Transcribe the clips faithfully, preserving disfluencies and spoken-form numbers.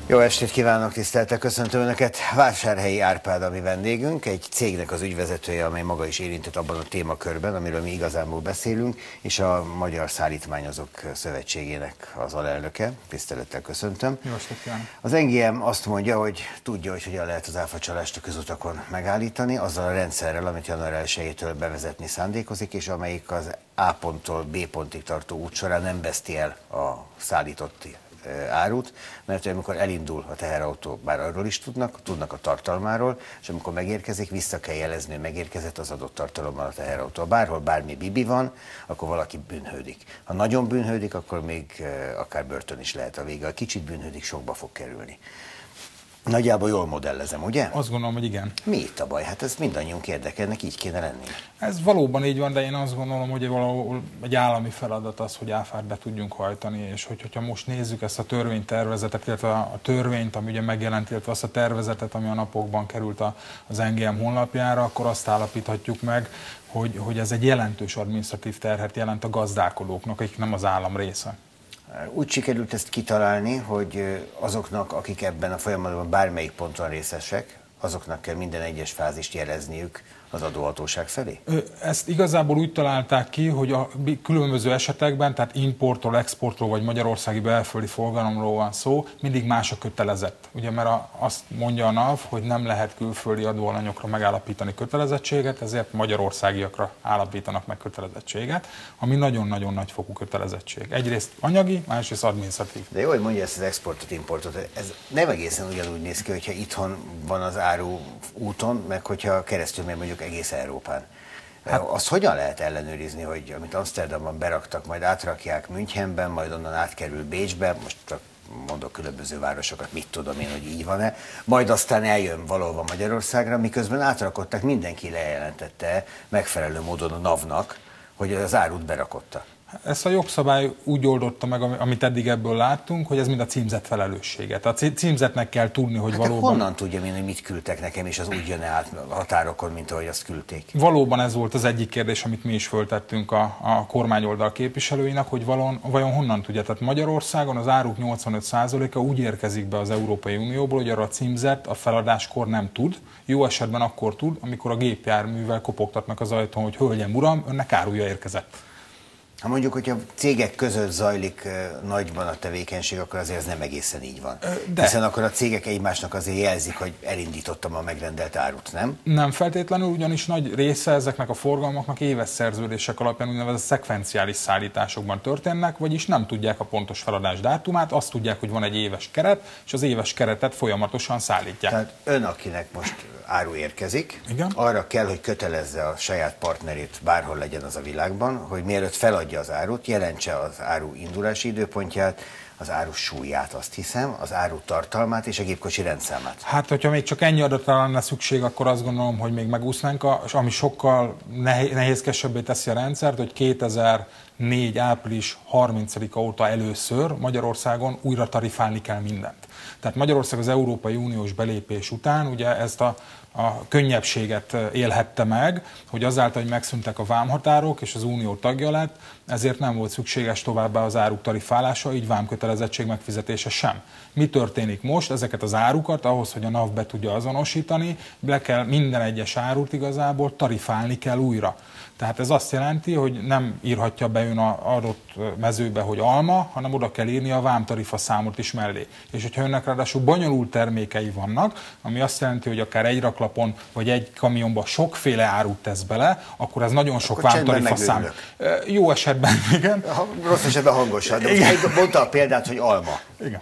Jó estét kívánok, tiszteltek, köszöntöm Önöket. Vásárhelyi Árpád a mi vendégünk, egy cégnek az ügyvezetője, amely maga is érintett abban a témakörben, amiről mi igazából beszélünk, és a Magyar Szállítmányozók Szövetségének az alelnöke. Tisztelettel köszöntöm. Jó estét kívánok. Az en gé em azt mondja, hogy tudja, hogy hogyan lehet az áfacsalást a közutakon megállítani, azzal a rendszerrel, amit január elsejétől bevezetni szándékozik, és amelyik az A ponttól B pontig tartó út során nem veszti el a szállított árut, mert amikor elindul a teherautó, bár arról is tudnak, tudnak a tartalmáról, és amikor megérkezik, vissza kell jelezni, hogy megérkezett az adott tartalommal a teherautó. Bárhol bármi bibi van, akkor valaki bűnhődik. Ha nagyon bűnhődik, akkor még akár börtön is lehet a vége. Ha kicsit bűnhődik, sokba fog kerülni. Nagyjából jól modellezem, ugye? Azt gondolom, hogy igen. Mi itt a baj? Hát ez mindannyiunk érdekel, ennek így kéne lenni. Ez valóban így van, de én azt gondolom, hogy valahol egy állami feladat az, hogy áfát be tudjunk hajtani, és hogy, hogyha most nézzük ezt a törvénytervezetet, illetve a törvényt, ami ugye megjelent, illetve azt a tervezetet, ami a napokban került az en gé em honlapjára, akkor azt állapíthatjuk meg, hogy, hogy ez egy jelentős adminisztratív terhet jelent a gazdálkodóknak, akik nem az állam része. Úgy sikerült ezt kitalálni, hogy azoknak, akik ebben a folyamatban bármelyik ponton részesek, azoknak kell minden egyes fázist jelezniük az adóhatóság felé? Ezt igazából úgy találták ki, hogy a különböző esetekben, tehát importról, exportról vagy magyarországi belföldi forgalomról van szó, mindig más a kötelezett. Ugye, mert a, azt mondja a NAV, hogy nem lehet külföldi adóalanyokra megállapítani kötelezettséget, ezért magyarországiakra állapítanak meg kötelezettséget, ami nagyon-nagyon nagyfokú kötelezettség. Egyrészt anyagi, másrészt adminisztratív. De jó, hogy mondja ezt az exportot, importot. Ez nem egészen ugyanúgy néz ki, hogyha itthon van az áru úton, meg hogyha keresztül megy mondjuk egész Európán. Hát, azt hogyan lehet ellenőrizni, hogy amit Amsterdamban beraktak, majd átrakják Münchenben, majd onnan átkerül Bécsbe, most csak mondok különböző városokat, mit tudom én, hogy így van-e, majd aztán eljön valahova Magyarországra, miközben átrakották, mindenki lejelentette megfelelő módon a NAV-nak, hogy az árut berakotta. Ezt a jogszabály úgy oldotta meg, amit eddig ebből láttunk, hogy ez mind a címzett felelőssége. A címzetnek kell tudni, hogy hát valóban... honnan tudjam én, hogy mit küldtek nekem, és az úgy jön át a határokon, mint ahogy azt küldték? Valóban ez volt az egyik kérdés, amit mi is föltettünk a, a kormányoldal képviselőinek, hogy valon, vajon honnan tudja. Tehát Magyarországon az áruk nyolcvanöt százaléka úgy érkezik be az Európai Unióból, hogy arra a címzett a feladáskor nem tud. Jó esetben akkor tud, amikor a gépjárművel kopogtatnak az ajtón, hogy hölgyem, uram, önnek áruja érkezett. Ha mondjuk, hogyha cégek között zajlik uh, nagyban a tevékenység, akkor azért ez nem egészen így van. De. Hiszen akkor a cégek egymásnak azért jelzik, hogy elindítottam a megrendelt árut, nem? Nem feltétlenül, ugyanis nagy része ezeknek a forgalmaknak éves szerződések alapján úgynevezett szekvenciális szállításokban történnek, vagyis nem tudják a pontos feladás dátumát, azt tudják, hogy van egy éves keret, és az éves keretet folyamatosan szállítják. Tehát ön, akinek most áru érkezik, igen? Arra kell, hogy kötelezze a saját partnerét, bárhol legyen az a világban, hogy mielőtt feladja az árut, jelentse az áru indulási időpontját, az áru súlyát, azt hiszem, az áru tartalmát és a gépkocsi rendszámát. Hát, hogyha még csak ennyi adatra lenne szükség, akkor azt gondolom, hogy még megúsznánk, és ami sokkal nehézkesebbé teszi a rendszert, hogy kétezer-négy április harmincadika óta először Magyarországon újra tarifálni kell mindent. Tehát Magyarország az Európai Uniós belépés után ugye ezt a a könnyebbséget élhette meg, hogy azáltal, hogy megszűntek a vámhatárok és az unió tagja lett, ezért nem volt szükséges továbbá az áruk tarifálása, így vámkötelezettség megfizetése sem. Mi történik most? Ezeket az árukat, ahhoz, hogy a NAV be tudja azonosítani, le kell minden egyes árut igazából tarifálni kell újra. Tehát ez azt jelenti, hogy nem írhatja be ön a adott mezőbe, hogy alma, hanem oda kell írni a vámtarifa számot is mellé. És hogyha önnek ráadásul bonyolult termékei vannak, ami azt jelenti, hogy akár egy raklapon vagy egy kamionba sokféle árut tesz bele, akkor ez nagyon sok akkor vámtarifa szám. Jó esetben, igen. Rossz esetben hangosan, de most mondta a példát, hogy alma. Igen.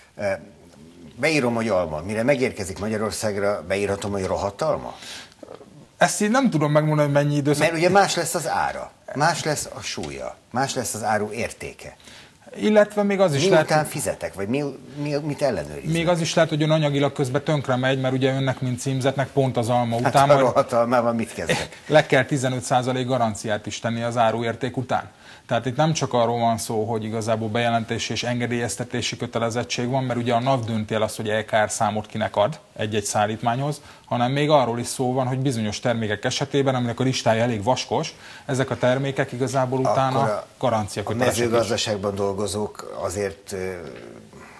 Beírom, hogy alma. Mire megérkezik Magyarországra, beírhatom, hogy rohadt alma? Ezt így nem tudom megmondani, hogy mennyi időszak. Mert ugye más lesz az ára, más lesz a súlya, más lesz az áru értéke. Illetve még az is mi lehet... után fizetek, vagy mi, mi, mit ellenőriznek? Még az is lehet, hogy ön anyagilag közben tönkre megy, mert ugye önnek, mint címzetnek pont az alma hát után... Hát a hatalmával mit kezdek? Le kell tizenöt százalék garanciát is tenni az áruérték után. Tehát itt nem csak arról van szó, hogy igazából bejelentési és engedélyeztetési kötelezettség van, mert ugye a NAV dönti el azt, hogy E K R számot kinek ad egy-egy szállítmányhoz, hanem még arról is szó van, hogy bizonyos termékek esetében, aminek a listája elég vaskos, ezek a termékek igazából utána a garancia kötelezettség. A mezőgazdaságban dolgozók azért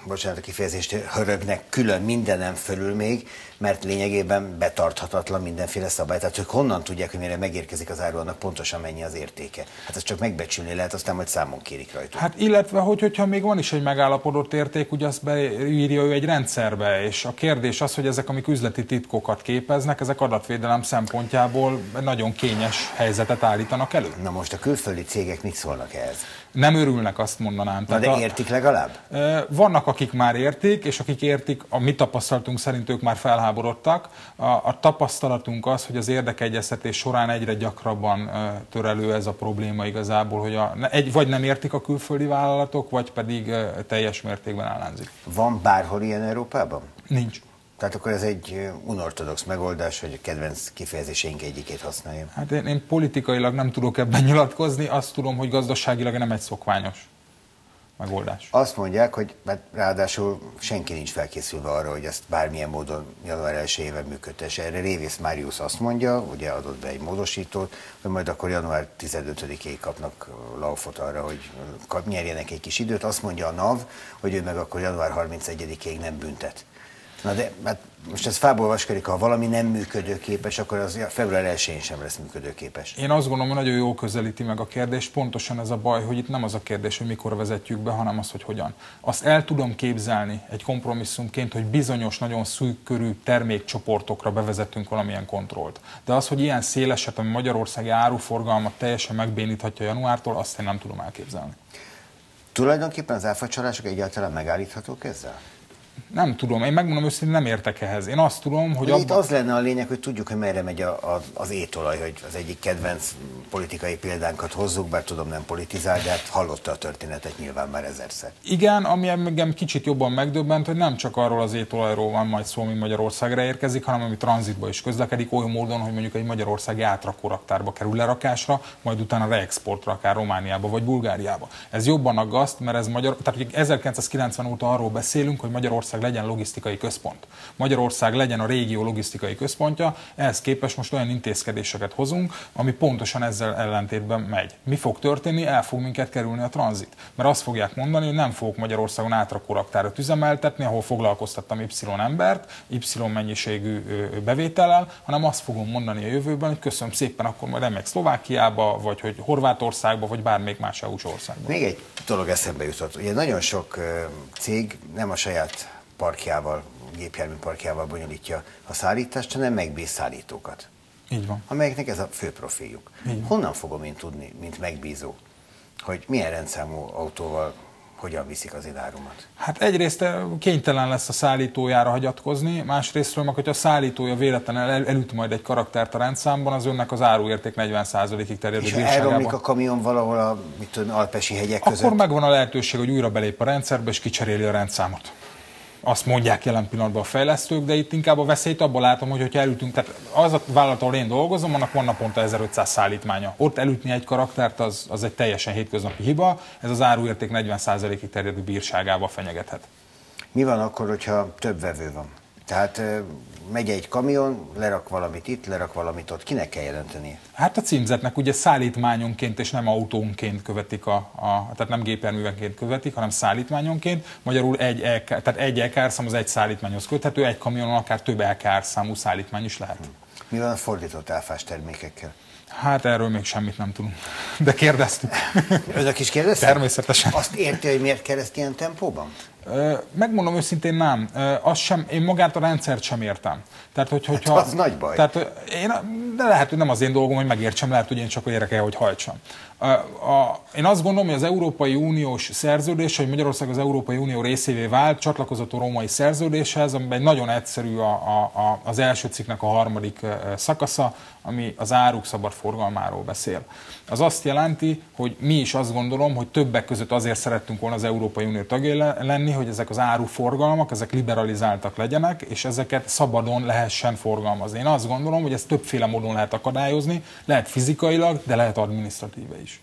bocsánat a kifejezést, hörögnek külön mindenem fölül még, mert lényegében betarthatatlan mindenféle szabály. Tehát ők honnan tudják, hogy mire megérkezik az áru, annak pontosan mennyi az értéke. Hát ezt csak megbecsülni lehet, aztán majd számon kérik rajta. Hát illetve, hogy, hogyha még van is egy megállapodott érték, ugye azt beírja ő egy rendszerbe, és a kérdés az, hogy ezek, amik üzleti titkokat képeznek, ezek adatvédelem szempontjából nagyon kényes helyzetet állítanak elő. Na most a külföldi cégek mit szólnak ehhez? Nem örülnek, azt mondanám. Na de értik legalább? Vannak, akik már értik, és akik értik, a mi tapasztalatunk szerint ők már felháborodtak. A, a tapasztalatunk az, hogy az érdekegyeztetés során egyre gyakrabban tör elő ez a probléma igazából, hogy a, egy, vagy nem értik a külföldi vállalatok, vagy pedig teljes mértékben ellenzik. Van bárhol ilyen Európában? Nincs. Tehát akkor ez egy unortodox megoldás, hogy a kedvenc kifejezéseink egyikét használjam. Hát én, én politikailag nem tudok ebben nyilatkozni, azt tudom, hogy gazdaságilag nem egy szokványos megoldás. Azt mondják, hogy ráadásul senki nincs felkészülve arra, hogy ezt bármilyen módon január elsejével működtesse. Erre Révész Máriusz azt mondja, ugye adott be egy módosítót, hogy majd akkor január tizenötödikéig kapnak laufot arra, hogy nyerjenek egy kis időt. Azt mondja a NAV, hogy ő meg akkor január harmincegyedikéig nem büntet. Na de hát most ez fából vaskodik, ha valami nem működőképes, akkor az február elsején sem lesz működőképes. Én azt gondolom, hogy nagyon jól közelíti meg a kérdést. Pontosan ez a baj, hogy itt nem az a kérdés, hogy mikor vezetjük be, hanem az, hogy hogyan. Azt el tudom képzelni egy kompromisszumként, hogy bizonyos, nagyon szűk körű termékcsoportokra bevezetünk valamilyen kontrollt. De az, hogy ilyen széleset, ami magyarországi áruforgalmat teljesen megbéníthatja januártól, azt én nem tudom elképzelni. Tulajdonképpen az áfacsalások egyáltalán megállíthatók ezzel? Nem tudom, én megmondom őszintén, nem értek ehhez. Én azt tudom, hogy... Abba... Itt az lenne a lényeg, hogy tudjuk, hogy merre megy a, a, az étolaj, hogy az egyik kedvenc politikai példánkat hozzuk, bár tudom, nem politizál, de hát hallotta a történetet nyilván már ezerszer. Igen, ami engem kicsit jobban megdöbbent, hogy nem csak arról az étolajról van majd szó, ami Magyarországra érkezik, hanem ami tranzitba is közlekedik, oly módon, hogy mondjuk egy magyarországi átrakóraktárba kerül lerakásra, majd utána reexportra, akár Romániába vagy Bulgáriába. Ez jobban aggaszt, mert ez magyar... Tehát ezerkilencszázkilencven óta arról beszélünk, hogy Magyarország legyen logisztikai központ. Magyarország legyen a régió logisztikai központja, ehhez képest most olyan intézkedéseket hozunk, ami pontosan ezzel ellentétben megy. Mi fog történni? El fog minket kerülni a tranzit. Mert azt fogják mondani, hogy nem fogok Magyarországon átrakóraktárat üzemeltetni, ahol foglalkoztattam Y embert, Y mennyiségű bevétellel, hanem azt fogom mondani a jövőben, hogy köszönöm szépen, akkor majd elmegyek Szlovákiába, vagy hogy Horvátországba, vagy bármelyik más é u-s országba. Még egy dolog eszembe jutott. Ugye nagyon sok cég nem a saját parkjával, gépjármű parkjával bonyolítja a szállítást, hanem megbíz szállítókat. Így van. Amelyeknek ez a fő profiljuk. Honnan fogom én tudni, mint megbízó, hogy milyen rendszámú autóval hogyan viszik az én árumat? Hát egyrészt kénytelen lesz a szállítójára hagyatkozni, másrésztről meg, hogyha a szállítója véletlenül el, elüt majd egy karaktert a rendszámban, az önnek az áruérték negyven százalékig terjedő bírságában. És ha elromlik a kamion valahol a mit tudom, alpesi hegyek között? Akkor megvan a lehetőség, hogy újra belép a rendszerbe és kicseréli a rendszámot. Azt mondják jelen pillanatban a fejlesztők, de itt inkább a veszélyt abban látom, hogy hogyha elütünk, tehát az a vállalat, ahol én dolgozom, annak van naponta ezerötszáz szállítmánya. Ott elütni egy karaktert, az, az egy teljesen hétköznapi hiba, ez az áruérték negyven százalékig terjedő bírságával fenyegethet. Mi van akkor, hogyha több vevő van? Tehát megy egy kamion, lerak valamit itt, lerak valamit ott. Kinek kell jelenteni? Hát a címzetnek ugye szállítmányonként és nem autónként követik, a, a, tehát nem gépjárművenként követik, hanem szállítmányonként. Magyarul egy, tehát egy é ká er-szám az egy szállítmányhoz köthető, egy kamionon akár több é ká er-számú szállítmány is lehet. Mi van a fordított áfás termékekkel? Hát erről még semmit nem tudunk, de kérdeztük. Önök is kérdeztek? Természetesen. Azt érti, hogy miért kereszt ilyen tempóban? Megmondom őszintén, nem. Azt sem, én magát a rendszert sem értem. Tehát, hogy, hogyha, hát az nagy baj. Tehát, én, de lehet, hogy nem az én dolgom, hogy megértsem, lehet, hogy én csak érre kell, hogy hajtsam. A, a, én azt gondolom, hogy az Európai Uniós szerződés, hogy Magyarország az Európai Unió részévé vált, csatlakozott a római szerződéshez, amiben nagyon egyszerű a, a, a, az első cikknek a harmadik szakasza, ami az áruk szabad forgalmáról beszél. Az azt jelenti, hogy mi is azt gondolom, hogy többek között azért szerettünk volna az Európai Unió tagjai lenni, hogy ezek az áruforgalmak, ezek liberalizáltak legyenek, és ezeket szabadon lehessen forgalmazni. Én azt gondolom, hogy ezt többféle módon lehet akadályozni, lehet fizikailag, de lehet adminisztratíve is.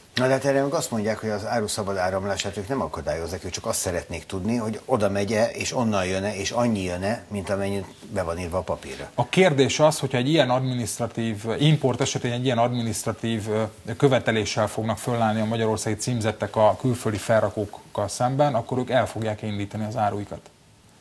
Na de hát erre meg azt mondják, hogy az áru szabad áramlását ők nem akadályozzák, ők csak azt szeretnék tudni, hogy oda megye, és onnan jön-e, és annyi jön-e, mint amennyit be van írva a papírra. A kérdés az, hogyha egy ilyen adminisztratív, import esetén egy ilyen adminisztratív követeléssel fognak fölállni a magyarországi címzettek a külföldi felrakókkal szemben, akkor ők el fogják indítani az áruikat.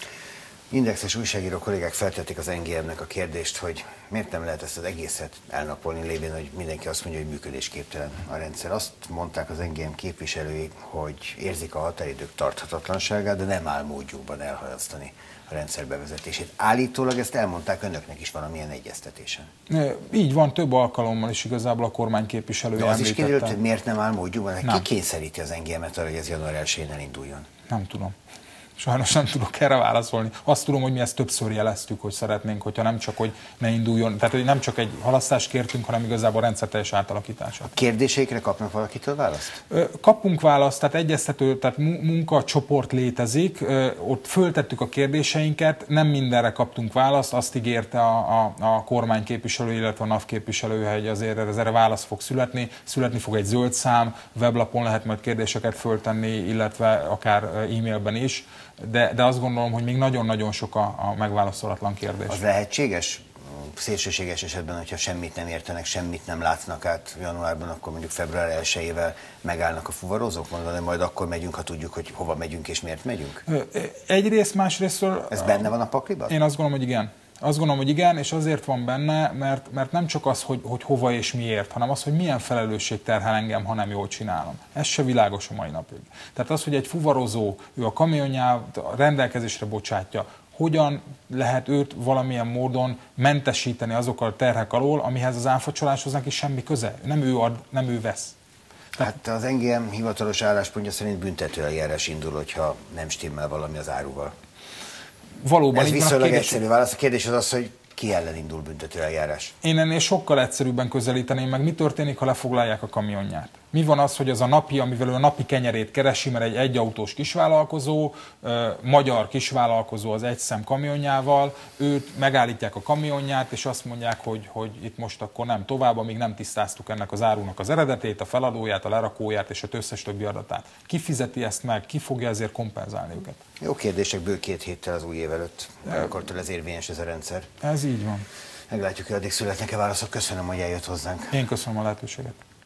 Indexes újságíró kollégák feltették az en gé em-nek a kérdést, hogy miért nem lehet ezt az egészet elnapolni, lévén, hogy mindenki azt mondja, hogy működésképtelen a rendszer. Azt mondták az en gé em képviselői, hogy érzik a határidők tarthatatlanságát, de nem áll módjukban elhalasztani a rendszer bevezetését. Állítólag ezt elmondták önöknek is valamilyen egyeztetésen. Így van, több alkalommal is igazából a kormány képviselője említette. Az is kiderült, hogy miért nem áll módjukban? Ki kényszeríti az en gé em-et arra, hogy ez január elsején elinduljon? Nem tudom. Sajnos nem tudok erre válaszolni. Azt tudom, hogy mi ezt többször jeleztük, hogy szeretnénk, hogyha nem csak, hogy ne induljon, tehát hogy nem csak egy halasztást kértünk, hanem igazából rendszerteljes átalakítását. A kérdéseikre kapnak valakitől választ? Kapunk választ, tehát egyeztető, tehát munkacsoport létezik, ott föltettük a kérdéseinket, nem mindenre kaptunk választ, azt ígérte a, a, a kormány képviselő, illetve a NAV képviselő, hogy azért erre válasz fog születni, születni fog egy zöld szám, weblapon lehet majd kérdéseket föltenni, illetve akár e-mailben is. De, de azt gondolom, hogy még nagyon-nagyon sok a, a megválaszolatlan kérdés. Az lehetséges? Szélsőséges esetben, hogyha semmit nem értenek, semmit nem látnak át januárban, akkor mondjuk február elsejével megállnak a fuvarozók, mondani, majd akkor megyünk, ha tudjuk, hogy hova megyünk és miért megyünk? Egyrészt, másrésztről... Ez benne van a pakliban? Én azt gondolom, hogy igen. Azt gondolom, hogy igen, és azért van benne, mert, mert nem csak az, hogy, hogy hova és miért, hanem az, hogy milyen felelősség terhel engem, ha nem jól csinálom. Ez se világos a mai napig. Tehát az, hogy egy fuvarozó, ő a kamionját rendelkezésre bocsátja, hogyan lehet őt valamilyen módon mentesíteni azokkal a terhek alól, amihez az áfacsaláshoz neki semmi köze. Nem ő ad, nem ő vesz. Hát az en gé em hivatalos álláspontja szerint büntetőeljárás indul, hogyha nem stimmel valami az áruval. Valóban ez viszonylag egyszerű válasz. A kérdés az az, hogy ki ellen indul büntetőeljárás? Én ennél sokkal egyszerűbben közelíteném meg, mi történik, ha lefoglalják a kamionját. Mi van az, hogy az a napi, amivel ő a napi kenyerét keresi, mert egy egyautós kisvállalkozó, magyar kisvállalkozó az egyszem kamionjával, őt megállítják a kamionját, és azt mondják, hogy, hogy itt most akkor nem tovább, amíg nem tisztáztuk ennek az árunak az eredetét, a feladóját, a lerakóját és a összes többi adatát. Ki fizeti ezt meg, ki fogja ezért kompenzálni őket? Jó kérdések, bő két héttel az új év előtt. Akkortól ez érvényes ez a rendszer. Ez így van. Meglátjuk, hogy addig születnek-e válaszok. Köszönöm, hogy eljött hozzánk. Én köszönöm a lehetőséget.